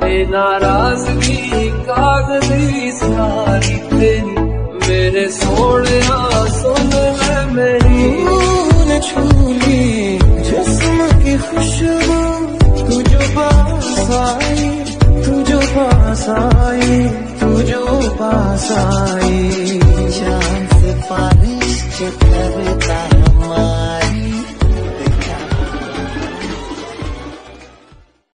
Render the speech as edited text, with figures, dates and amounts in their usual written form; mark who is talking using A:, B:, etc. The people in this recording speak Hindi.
A: नाराजगी कागजी सारी तेरी मेरे सोने सुन ले मेरी
B: तूने छू ली जिस्म की खुशबू तू जो पास आई तू जो पास आई तू जो पास आई चांद से बारिश जो करता